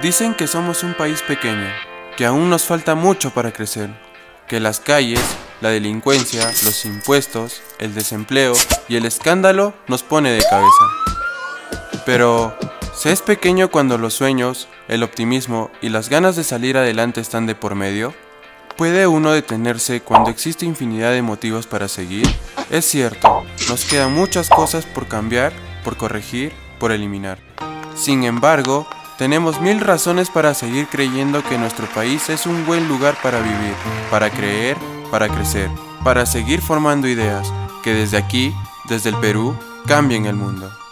Dicen que somos un país pequeño, que aún nos falta mucho para crecer, que las calles, la delincuencia, los impuestos, el desempleo y el escándalo nos pone de cabeza. Pero, ¿se es pequeño cuando los sueños, el optimismo y las ganas de salir adelante están de por medio? ¿Puede uno detenerse cuando existe infinidad de motivos para seguir? Es cierto, nos quedan muchas cosas por cambiar, por corregir, por eliminar. Sin embargo, tenemos 1000 razones para seguir creyendo que nuestro país es un buen lugar para vivir, para creer, para crecer, para seguir formando ideas que desde aquí, desde el Perú, cambien el mundo.